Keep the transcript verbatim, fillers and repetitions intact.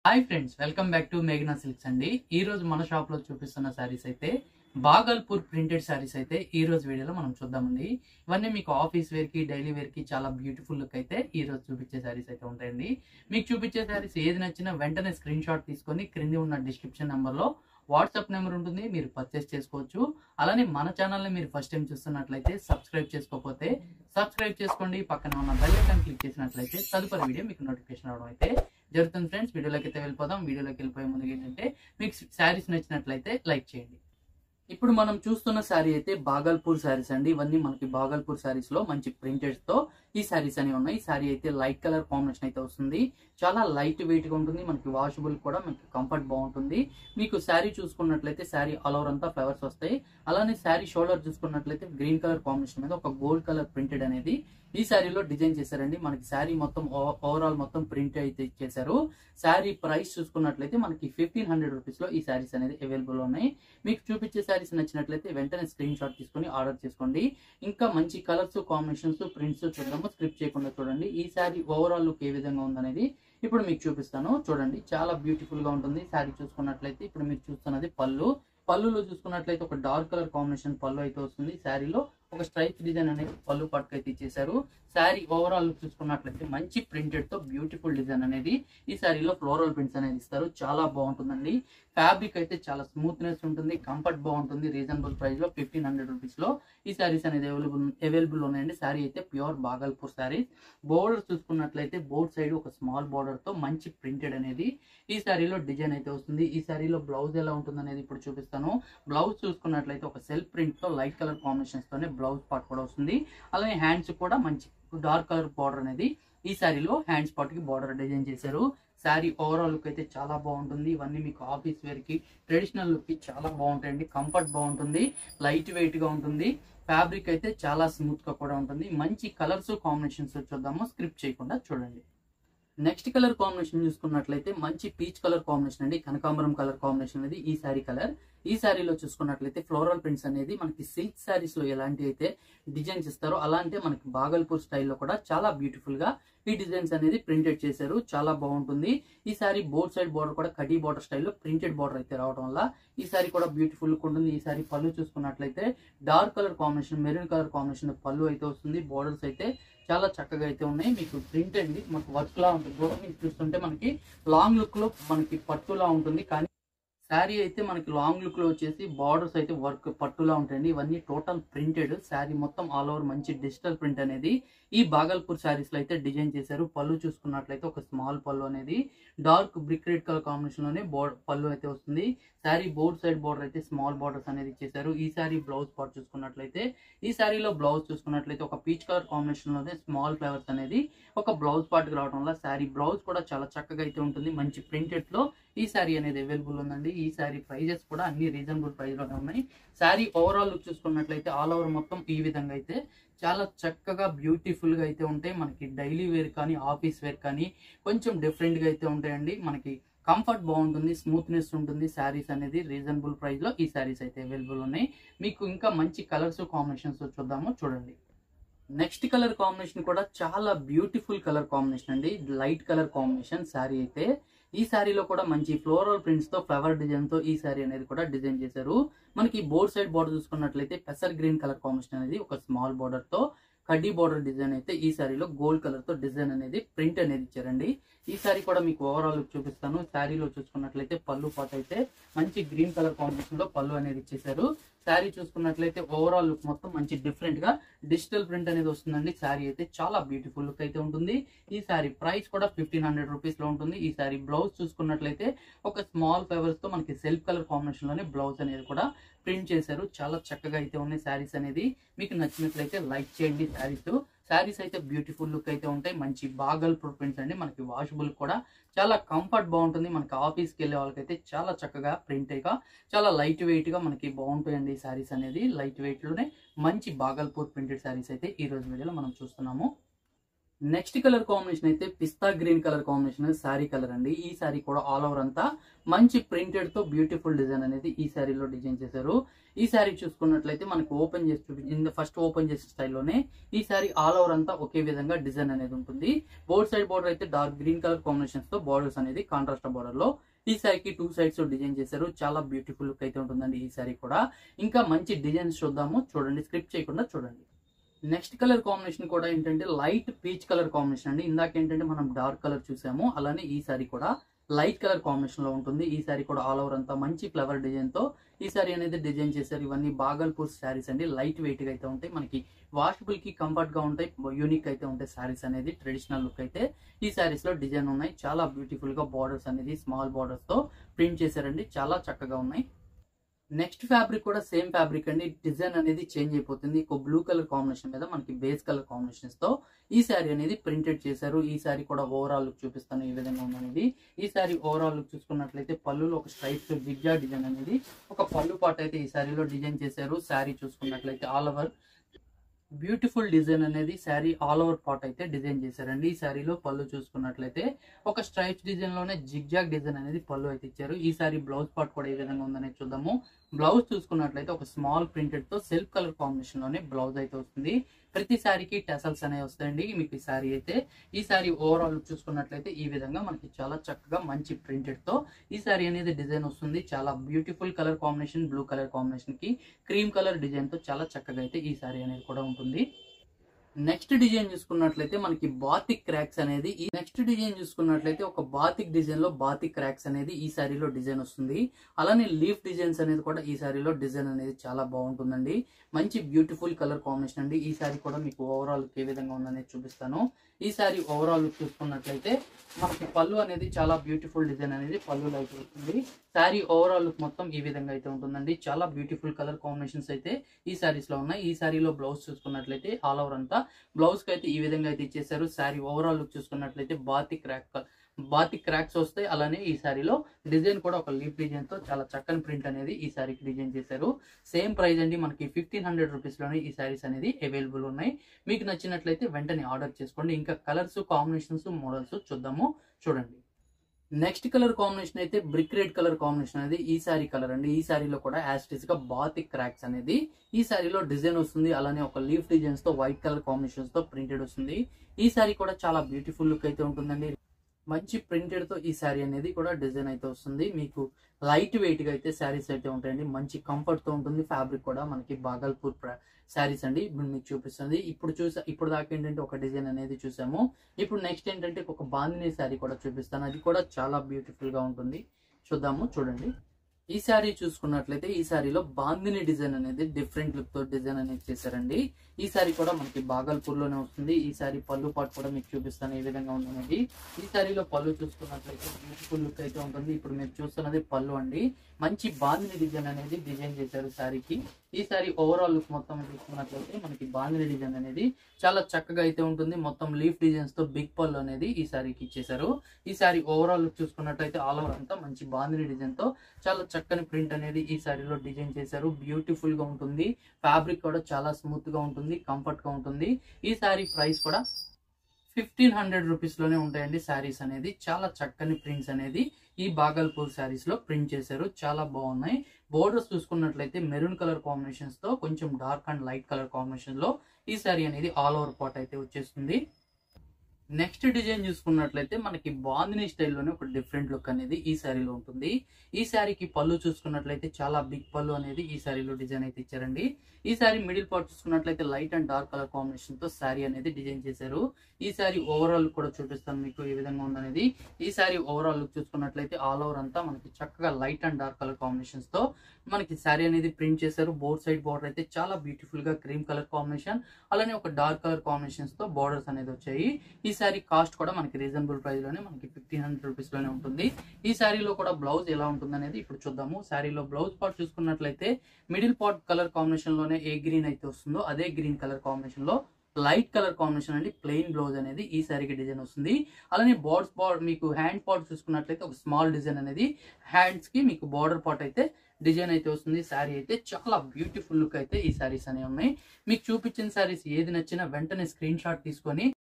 Hi friends, welcome back to మేఘనా Silks అండి. ఈ రోజు మన షాప్ లో చూపిస్తున్న సారీస్ అయితే బాగల్పూర్ ప్రింటెడ్ సారీస్ అయితే ఈ రోజు వీడియోలో మనం చూద్దామండి. ఇవన్నీ మీకు ఆఫీస్ వేర్ కి, డైలీ వేర్ కి చాలా బ్యూటిఫుల్ లుక్ అయితే ఈ రోజు చూపించే సారీస్ అయితే ఉంటాయండి. మీకు చూపించే సారీస్ ఏది నచ్చినా వెంటనే స్క్రీన్ షాట్ తీసుకొని క్రింది ఉన్న డిస్క్రిప్షన్ నెంబర్ లో వాట్సాప్ నెంబర్ ఉంటుంది, మీరు పర్చేస్ చేసుకోవచ్చు. అలానే మన ఛానల్ ని మీరు ఫస్ట్ టైం చూస్తున్నట్లయితే సబ్స్క్రైబ్ చేసుకోకపోతే సబ్స్క్రైబ్ చేసుకోండి. పక్కన ఉన్న బెల్ ఐకాన్ క్లిక్ చేసినట్లయితే తదుపరి వీడియో మీకు నోటిఫికేషన్ రావడం అయితే జరుగుతుంది. ఫ్రెండ్స్, వీడియోలోకి అయితే వెళ్ళిపోదాం. వీడియోలోకి వెళ్ళిపోయే ముందు ఏంటంటే మీకు శారీస్ నచ్చినట్లయితే లైక్ చేయండి. ఇప్పుడు మనం చూస్తున్న శారీ అయితే బాగల్పూర్ శారీస్ అండి. ఇవన్నీ మనకి బాగల్పూర్ శారీస్ లో మంచి ప్రింటెడ్స్ తో ఈ శారీస్ అనేవి ఉన్నాయి. ఈ శారీ అయితే లైట్ కలర్ కాంబినేషన్ అయితే వస్తుంది. చాలా లైట్ వెయిట్ గా ఉంటుంది, మనకి వాషబుల్ కూడా, మనకి కంఫర్ట్ బాగుంటుంది. మీకు శారీ చూసుకున్నట్లయితే శారీ ఆల్ ఓవర్ అంతా ఫ్లవర్స్ వస్తాయి. అలానే శారీ షోల్డర్ చూసుకున్నట్లయితే గ్రీన్ కలర్ కాంబినేషన్ మీద ఒక గోల్డ్ కలర్ ప్రింటెడ్ అనేది ఈ శారీలో డిజైన్ చేశారండి. మనకి శారీ మొత్తం ఓవరాల్ మొత్తం ప్రింట్ అయితే ఇచ్చేసారు. శారీ ప్రైస్ చూసుకున్నట్లయితే మనకి ఫిఫ్టీన్ హండ్రెడ్ రూపీస్ లో ఈ శారీస్ అనేది అవైలబుల్ ఉన్నాయి. మీకు చూపించే శారీస్ నచ్చినట్లయితే వెంటనే స్క్రీన్ షాట్ తీసుకొని ఆర్డర్ చేసుకోండి. ఇంకా మంచి కలర్స్, కాంబినేషన్స్, ప్రింట్స్ చూద్దాము. స్క్రిప్ట్ చేయకుండా చూడండి. ఈ శారీ ఓవరాల్ లుక్ ఏ విధంగా ఉందనేది ఇప్పుడు మీకు చూపిస్తాను. చూడండి, చాలా బ్యూటిఫుల్ గా ఉంటుంది. శారీ చూసుకున్నట్లయితే ఇప్పుడు మీరు చూస్తున్నది పళ్ళు. పళ్ళులో చూసుకున్నట్లయితే ఒక డార్క్ కలర్ కాంబినేషన్ పళ్ళు అయితే వస్తుంది. శారీలో ఒక స్ట్రైప్ డిజైన్ అనేది పళ్ళు పట్టుకు అయితే ఇచ్చేసారు. శారీ ఓవరాల్ లుక్ చూసుకున్నట్లయితే మంచి ప్రింటెడ్ తో బ్యూటిఫుల్ డిజైన్ అనేది ఈ శారీలో ఫ్లోరల్ ప్రింట్స్ అనేది ఇస్తారు. చాలా బాగుంటుందండి. ఫ్యాబ్రిక్ అయితే చాలా స్మూత్నెస్ ఉంటుంది, కంఫర్ట్ బాగుంటుంది. రీజనబుల్ ప్రైస్ లో ఫిఫ్టీన్ హండ్రెడ్ రూపీస్ లో ఈ శారీస్ అనేది అవైలబుల్ అవైలబుల్ ఉన్నాయండి. శారీ అయితే ప్యూర్ బాగల్పూర్ శారీ. బోర్డర్ చూసుకున్నట్లయితే బోర్డ్ సైడ్ ఒక స్మాల్ బోర్డర్ తో మంచి ప్రింటెడ్ అనేది ఈ శారీలో డిజైన్ అయితే వస్తుంది. ఈ శారీలో బ్లౌజ్ ఎలా ఉంటుంది అనేది ఇప్పుడు చూపిస్తాను. బ్లౌజ్ చూసుకున్నట్లయితే ఒక సెల్ఫ్ ప్రింట్ తో లైట్ కలర్ కాంబినేషన్స్ తోనే బ్లౌజ్ పార్ట్ కూడా వస్తుంది. అలానే హ్యాండ్స్ కూడా మంచి డార్క్ కలర్ బార్డర్ అనేది ఈ శారీలో హ్యాండ్స్ పార్ట్ కి బార్డర్ డిజైన్ చేశారు. శారీ ఓవరాల్ లుక్ అయితే చాలా బాగుంటుంది. ఇవన్నీ మీకు ఆఫీస్ వేర్ కి, ట్రెడిషనల్ లుక్ కి చాలా బాగుంటాయండి. కంఫర్ట్ బాగుంటుంది, లైట్ వెయిట్ గా ఉంటుంది. ఫ్యాబ్రిక్ అయితే చాలా స్మూత్ గా కూడా ఉంటుంది. మంచి కలర్స్, కాంబినేషన్స్ చూద్దాము. స్క్రిప్ట్ చేయకుండా చూడండి. నెక్స్ట్ కలర్ కాంబినేషన్ చూసుకున్నట్లయితే మంచి పీచ్ కలర్ కాంబినేషన్ అండి. కనకాంబరం కలర్ కాంబినేషన్ అనేది ఈ శారీ కలర్. ఈ శారీలో చూసుకున్నట్లయితే ఫ్లోరల్ ప్రింట్స్ అనేది మనకి సిల్క్ శారీస్ లో ఎలాంటి అయితే డిజైన్స్ ఇస్తారో అలాంటి మనకి బాగల్పూర్ స్టైల్లో కూడా చాలా బ్యూటిఫుల్ గా ఈ డిజైన్స్ అనేది ప్రింటెడ్ చేశారు. చాలా బాగుంటుంది. ఈ శారీ బోర్డ్ సైడ్ బోర్డర్ కూడా కడీ బోర్డర్ స్టైల్లో ప్రింటెడ్ బోర్డర్ అయితే రావడం వల్ల ఈ శారీ కూడా బ్యూటిఫుల్ లుక్ ఉంటుంది. ఈ శారీ పళ్ళు చూసుకున్నట్లయితే dark colour combination, maroon colour combination pallu అయితే వస్తుంది. బోర్డర్స్ అయితే చాలా చక్కగా అయితే ఉన్నాయి. మీకు ప్రింట్ అండి మనకు వర్క్ లా ఉంటుంది. దూరం నుంచి చూస్తుంటే మనకి లాంగ్ లుక్ లో మనకి పట్టులా ఉంటుంది, కానీ శారీ అయితే మనకి లాంగ్ లుక్ లో వచ్చేసి బార్డర్స్ అయితే వర్క్ పట్టులా ఉంటాయండి. ఇవన్నీ టోటల్ ప్రింటెడ్. శారీ మొత్తం ఆల్ ఓవర్ మంచి డిజిటల్ ప్రింట్ అనేది ఈ బాగల్పూర్ శారీస్ లో అయితే డిజైన్ చేశారు. పళ్ళు చూసుకున్నట్లయితే ఒక స్మాల్ పళ్ళు అనేది dark brick red colour combination లోనే పళ్ళు అయితే వస్తుంది. శారీ బోర్డ్ సైడ్ బోర్డర్ అయితే స్మాల్ బార్డర్స్ అనేది ఇచ్చేసారు. ఈ శారీ బ్లౌజ్ పార్ట్ చూసుకున్నట్లయితే ఈ శారీలో బ్లౌజ్ చూసుకున్నట్లయితే ఒక పీచ్ కలర్ కాంబినేషన్ లోనే స్మాల్ ఫ్లవర్స్ అనేది ఒక బ్లౌజ్ పార్ట్ కి రావడం వల్ల శారీ బ్లౌజ్ కూడా చాలా చక్కగా అయితే ఉంటుంది. మంచి ప్రింటెడ్ లో ఈ శారీ అనేది అవైలబుల్ ఉందండి. ఈ శారీ ప్రైజెస్ కూడా అన్ని రీజనబుల్ ప్రైస్ లోనే ఉన్నాయి. శారీ ఓవరాల్ లుక్ చూసుకున్నట్లయితే ఆల్ ఓవర్ మొత్తం ఈ విధంగా అయితే చాలా చక్కగా బ్యూటిఫుల్ గా అయితే ఉంటాయి. మనకి డైలీ వేర్ కానీ, ఆఫీస్ వేర్ కానీ కొంచెం డిఫరెంట్ గా అయితే ఉంటాయండి. మనకి కంఫర్ట్ బాగుంటుంది, స్మూత్నెస్ ఉంటుంది. శారీస్ అనేది రీజనబుల్ ప్రైస్ లో ఈ శారీస్ అయితే అవైలబుల్ ఉన్నాయి. మీకు ఇంకా మంచి కలర్స్, కాంబినేషన్స్ చూద్దాము. చూడండి, నెక్స్ట్ కలర్ కాంబినేషన్ కూడా చాలా బ్యూటిఫుల్ కలర్ కాంబినేషన్ అండి. లైట్ కలర్ కాంబినేషన్ శారీ అయితే ఈ శారీలో కూడా మంచి ఫ్లోరల్ ప్రింట్స్ తో ఫ్లవర్ డిజైన్ తో ఈ శారీ అనేది కూడా డిజైన్ చేశారు. మనకి బోర్డ్ సైడ్ బోర్డర్ చూసుకున్నట్లయితే పెసర్ గ్రీన్ కలర్ కాంబినేషన్ అనేది ఒక స్మాల్ బోర్డర్ తో కడ్డీ బోర్డర్ డిజైన్ అయితే ఈ శారీలో గోల్డ్ కలర్ తో డిజైన్ అనేది ప్రింట్ అనేది ఇచ్చారండి. ఈ శారీ కూడా మీకు ఓవరాల్ లుక్ చూపిస్తాను. శారీలో చూసుకున్నట్లయితే పళ్ళు పాట అయితే మంచి గ్రీన్ కలర్ కాంబినేషన్ లో పళ్ళు అనేది ఇచ్చేసారు. శారీ చూసుకున్నట్లయితే ఓవరాల్ లుక్ మొత్తం మంచి డిఫరెంట్ గా డిజిటల్ ప్రింట్ అనేది వస్తుందండి. శారీ అయితే చాలా బ్యూటిఫుల్ లుక్ అయితే ఉంటుంది. ఈ శారీ ప్రైస్ కూడా ఫిఫ్టీన్ హండ్రెడ్ రూపీస్ లో ఉంటుంది. ఈ శారీ బ్లౌజ్ చూసుకున్నట్లయితే ఒక స్మాల్ ఫ్లవర్స్ తో మనకి సెల్ఫ్ కలర్ కాంబినేషన్ లోనే బ్లౌజ్ అనేది కూడా ప్రింట్ చేశారు. చాలా చక్కగా అయితే ఉన్నాయి శారీస్ అనేది. మీకు నచ్చినట్లయితే లైక్ చేయండి. శారీస్ శారీస్ అయితే బ్యూటిఫుల్ లుక్ అయితే ఉంటాయి. మంచి బాగల్పూర్ ప్రింట్స్ అండి. మనకి వాషబుల్ కూడా చాలా కంఫర్ట్ బాగుంటుంది. మనకి ఆఫీస్కి వెళ్ళే వాళ్ళకైతే చాలా చక్కగా ప్రింట్ గా చాలా లైట్ వెయిట్ గా మనకి బాగుంటాయండి. శారీస్ అనేది లైట్ వెయిట్ లోనే మంచి బాగల్పూర్ ప్రింటెడ్ శారీస్ అయితే ఈ రోజు వీడియోలో మనం చూస్తున్నాము. నెక్స్ట్ కలర్ కాంబినేషన్ అయితే pista green colour combination sari colour అండి. ఈ శారీ కూడా ఆల్ ఓవర్ అంతా మంచి ప్రింటెడ్ తో బ్యూటిఫుల్ డిజైన్ అనేది ఈ శారీలో డిజైన్ చేశారు. ఈ శారీ చూసుకున్నట్లయితే మనకు ఓపెన్ చేసి చూపించింది ఫస్ట్ ఓపెన్ చేసే స్టైల్లోనే ఈ శారీ ఆల్ ఓవర్ అంతా ఒకే విధంగా డిజైన్ అనేది ఉంటుంది. బోర్డ్ సైడ్ బోర్డర్ అయితే డార్క్ గ్రీన్ కలర్ కాంబినేషన్స్ తో బోర్డర్స్ అనేది కాంట్రాస్ట్ బోర్డర్ లో ఈ శారీకి టూ సైడ్స్ డిజైన్ చేశారు. చాలా బ్యూటిఫుల్ లుక్ అయితే ఉంటుందండి ఈ శారీ కూడా. ఇంకా మంచి డిజైన్స్ చూద్దాము, చూడండి, స్క్రిప్ట్ చేయకుండా చూడండి. నెక్స్ట్ కలర్ కాంబినేషన్ కూడా ఏంటంటే లైట్ పీచ్ కలర్ కాంబినేషన్ అండి. ఇందాక ఏంటంటే మనం డార్క్ కలర్ చూసాము, అలానే ఈ సారీ కూడా లైట్ కలర్ కాంబినేషన్ లో ఉంటుంది. ఈ సారీ కూడా ఆల్ ఓవర్ అంతా మంచి ఫ్లవర్ డిజైన్ తో ఈ సారీ అనేది డిజైన్ చేశారు. ఇవన్నీ బాగల్పూర్ శారీస్ అండి. లైట్ వెయిట్ గా అయితే ఉంటాయి, మనకి వాషబుల్ కి కంఫర్ట్ గా ఉంటాయి, యూనిక్ అయితే ఉంటాయి శారీస్ అనేది. ట్రెడిషనల్ లుక్ అయితే ఈ శారీస్ లో డిజైన్ ఉన్నాయి. చాలా బ్యూటిఫుల్ గా బార్డర్స్ అనేది స్మాల్ బార్డర్స్ తో ప్రింట్ చేశారండి. చాలా చక్కగా ఉన్నాయి. నెక్స్ట్ ఫ్యాబ్రిక్ కూడా సేమ్ ఫ్యాబ్రిక్ అండి. డిజైన్ అనేది చేంజ్ అయిపోతుంది. ఒక బ్లూ కలర్ కాంబినేషన్ మీద మనకి బేస్ కలర్ కాంబినేషన్స్ తో ఈ శారీ అనేది ప్రింటెడ్ చేశారు. ఈ శారీ కూడా ఓవరాల్ లుక్ చూపిస్తాను ఈ విధంగా ఉందనేది. ఈ శారీ ఓవరాల్ లుక్ చూసుకున్నట్లయితే పళ్ళులో ఒక స్ట్రైప్ జిగ్జాగ్ డిజైన్ అనేది ఒక పళ్ళు పాట అయితే ఈ శారీలో డిజైన్ చేశారు. శారీ చూసుకున్నట్లయితే ఆల్ ఓవర్ బ్యూటిఫుల్ డిజైన్ అనేది శారీ ఆల్ ఓవర్ పార్ట్ అయితే డిజైన్ చేశారండి. ఈ శారీలో పళ్ళు చూసుకున్నట్లయితే ఒక స్ట్రైప్స్ డిజైన్ లోనే జిగ్జాగ్ డిజైన్ అనేది పళ్ళు అయితే ఇచ్చారు. ఈ శారీ బ్లౌజ్ పార్ట్ కూడా ఏ విధంగా ఉందనేది చూద్దాము. బ్లౌజ్ చూసుకున్నట్లయితే ఒక స్మాల్ ప్రింటెడ్ తో సెల్ఫ్ కలర్ కాంబినేషన్ లోనే బ్లౌజ్ అయితే వస్తుంది. ప్రతి శారీకి టెసల్స్ అనేవి వస్తాయండి మీకు ఈ శారీ అయితే. ఈ శారీ ఓవరాల్ లుక్ చూసుకున్నట్లయితే ఈ విధంగా మనకి చాలా చక్కగా మంచి ప్రింటెడ్ తో ఈ శారీ అనేది డిజైన్ వస్తుంది. చాలా beautiful colour combination, blue colour combination కి క్రీమ్ కలర్ డిజైన్ తో చాలా చక్కగా అయితే ఈ శారీ అనేది కూడా ఉంటుంది. నెక్స్ట్ డిజైన్ చూసుకున్నట్లయితే మనకి బాతిక్ క్రాక్స్ అనేది ఈ నెక్స్ట్ డిజైన్ చూసుకున్నట్లయితే ఒక బాతిక్ డిజైన్ లో బాతిక్ క్రాక్స్ అనేది ఈ శారీలో డిజైన్ వస్తుంది. అలానే లీఫ్ డిజైన్స్ అనేది కూడా ఈ శారీలో డిజైన్ అనేది చాలా బాగుంటుందండి. మంచి బ్యూటిఫుల్ కలర్ కాంబినేషన్ అండి. ఈ శారీ కూడా మీకు ఓవరాల్ లుక్ ఏ విధంగా ఉందనేది చూపిస్తాను. ఈ శారీ ఓవరాల్ లుక్ చూసుకున్నట్లయితే మనకి పళ్ళు అనేది చాలా బ్యూటిఫుల్ డిజైన్ అనేది పళ్ళులో అయితే వస్తుంది. శారీ ఓవరాల్ లుక్ మొత్తం ఈ విధంగా అయితే ఉంటుందండి. చాలా బ్యూటిఫుల్ కలర్ కాంబినేషన్స్ అయితే ఈ శారీస్ లో ఉన్నాయి. ఈ శారీలో బ్లౌజ్ చూసుకున్నట్లయితే ఆల్ ఓవర్ అంతా బ్లౌజ్ కి అయితే ఈ విధంగా అయితే ఇచ్చేసారు. శారీ ఓవరాల్ లుక్ చూసుకున్నట్లయితే బాతిక్ క్రాక్ బాతిక్ క్రాక్స్ వస్తాయి. అలానే ఈ శారీలో డిజైన్ కూడా ఒక లీఫ్ డిజైన్ తో చాలా చక్కని ప్రింట్ అనేది ఈ శారీకి డిజైన్ చేశారు. సేమ్ ప్రైస్ అండి, మనకి ఫిఫ్టీన్ హండ్రెడ్ రూపీస్ లోనే ఈ శారీస్ అనేది అవైలబుల్ ఉన్నాయి. మీకు నచ్చినట్లయితే వెంటనే ఆర్డర్ చేసుకోండి. ఇంకా కలర్స్, కాంబినేషన్స్, మోడల్స్ చూద్దాము, చూడండి. నెక్స్ట్ కలర్ కాంబినేషన్ అయితే బ్రిక్ రెడ్ కలర్ కాంబినేషన్ అనేది ఈ శారీ కలర్ అండి. ఈ శారీలో కూడా యాస్టిస్ గా బాతిక్ క్రాక్స్ అనేది ఈ శారీలో డిజైన్ వస్తుంది. అలానే ఒక లీఫ్ డిజైన్స్ తో వైట్ కలర్ కాంబినేషన్స్ తో ప్రింటెడ్ వస్తుంది. ఈ శారీ కూడా చాలా బ్యూటిఫుల్ లుక్ అయితే ఉంటుందండి. మంచి ప్రింటెడ్ తో ఈ శారీ అనేది కూడా డిజైన్ అయితే వస్తుంది. మీకు లైట్ వెయిట్ గా అయితే శారీస్ అయితే ఉంటాయండి. మంచి కంఫర్ట్ తో ఉంటుంది. ఫ్యాబ్రిక్ కూడా మనకి బాగల్పూర్ శారీస్ అండి. ఇప్పుడు మీకు చూపిస్తుంది. ఇప్పుడు చూసా ఇప్పుడు దాకా ఏంటంటే ఒక డిజైన్ అనేది చూసాము. ఇప్పుడు నెక్స్ట్ ఏంటంటే ఒక బాందినీ శారీ కూడా చూపిస్తాను. అది కూడా చాలా బ్యూటిఫుల్ గా ఉంటుంది. చూద్దాము, చూడండి. ఈ శారీ చూసుకున్నట్లయితే ఈ శారీలో బాందిని డిజైన్ అనేది డిఫరెంట్ లుక్ తో డిజైన్ అనేది చేశారండి. ఈ శారీ కూడా మనకి బాగల్పూర్ లోనే వస్తుంది. ఈ శారీ పళ్ళు పాటు కూడా మీకు చూపిస్తాను ఏ విధంగా ఉందనేది. ఈ శారీలో పళ్ళు చూసుకున్నట్లయితే బ్యూటిఫుల్ లుక్ అయితే ఉంటుంది. ఇప్పుడు మీరు చూస్తున్నది పళ్ళు అండి. మంచి బాందిని డిజైన్ అనేది డిజైన్ చేశారు శారీకి. ఈ శారీ ఓవరాల్ లుక్ మొత్తం చూసుకున్నట్లయితే మనకి బాందిని డిజైన్ అనేది చాలా చక్కగా అయితే ఉంటుంది. మొత్తం లీఫ్ డిజైన్స్ తో బిగ్ పళ్ళు అనేది ఈ శారీకి ఇచ్చేసారు. ఈ శారీ ఓవరాల్ లుక్ చూసుకున్నట్లయితే ఆల్ ఓవర్ అంతా మంచి బాందిని డిజైన్ తో చాలా చక్కని ప్రింట్ అనేది ఈ శారీలో డిజైన్ చేశారు. బ్యూటిఫుల్ గా ఉంటుంది. ఫ్యాబ్రిక్ కూడా చాలా స్మూత్ గా ఉంటుంది, కంఫర్ట్ గా ఉంటుంది. ఈ శారీ ప్రైస్ కూడా ఫిఫ్టీన్ హండ్రెడ్ రూపీస్ లోనే ఉంటాయండి. శారీస్ అనేది చాలా చక్కని ప్రింట్స్ అనేది ఈ బాగల్పూర్ శారీస్ లో ప్రింట్ చేశారు. చాలా బాగున్నాయి. బోర్డర్స్ చూసుకున్నట్లయితే మెరూన్ కలర్ కాంబినేషన్స్ తో కొంచెం dark and light colour combination లో ఈ శారీ అనేది ఆల్ ఓవర్ పార్ట్ అయితే వచ్చేస్తుంది. నెక్స్ట్ డిజైన్ చూసుకున్నట్లయితే మనకి బాందినీ స్టైల్లోనే ఒక డిఫరెంట్ లుక్ అనేది ఈ శారీలో ఉంటుంది. ఈ శారీకి పళ్ళు చూసుకున్నట్లయితే చాలా బిగ్ పళ్ళు అనేది ఈ శారీలో డిజైన్ అయితే ఇచ్చారండి. ఈ శారీ మిడిల్ పార్ట్ చూసుకున్నట్లయితే light and dark colour combination తో శారీ అనేది డిజైన్ చేశారు. ఈ శారీ ఓవరాల్ కూడా చూపిస్తాను మీకు ఏ విధంగా ఉందనేది. ఈ శారీ ఓవరాల్ లుక్ చూసుకున్నట్లయితే ఆల్ ఓవర్ అంతా మనకి చక్కగా light and dark colour combinations తో మనకి శారీ అనేది ప్రింట్ చేశారు. బోర్డ్ సైడ్ బార్డర్ అయితే చాలా బ్యూటిఫుల్ గా క్రీమ్ కలర్ కాంబినేషన్, అలానే ఒక డార్క్ కలర్ కాంబినేషన్స్ తో బార్డర్స్ అనేది వచ్చాయి. ఈ శారీ కాస్ట్ కూడా మనకి రీజనబుల్ ప్రైస్ లోనే మనకి ఫిఫ్టీన్ హండ్రెడ్ రూపీస్ లోనే ఉంటుంది. ఈ శారీలో కూడా బ్లౌజ్ ఎలా ఉంటుంది అనేది ఇప్పుడు చూద్దాము. శారీలో బ్లౌజ్ పార్ట్ చూసుకున్నట్లయితే మిడిల్ పార్ట్ కలర్ కాంబినేషన్ లోనే ఏ గ్రీన్ అయితే వస్తుందో అదే గ్రీన్ కలర్ కాంబినేషన్ లో లైట్ కలర్ కాంబినేషన్ అండి ప్లెయిన్ బ్లౌజ్ అనేది ఈ శారీకి డిజైన్ వస్తుంది. అలానే బార్డర్స్ బార్డర్ మీకు హ్యాండ్ పార్ట్ చూసుకున్నట్లయితే ఒక స్మాల్ డిజైన్ అనేది హ్యాండ్స్ కి మీకు బార్డర్ పార్ట్ అయితే డిజైన్ అయితే వస్తుంది. శారీ అయితే చాలా బ్యూటిఫుల్ లుక్ అయితే ఈ శారీస్ అనేవి ఉన్నాయి. మీకు చూపించిన శారీస్ ఏది నచ్చినా వెంటనే స్క్రీన్ షాట్ తీసుకొని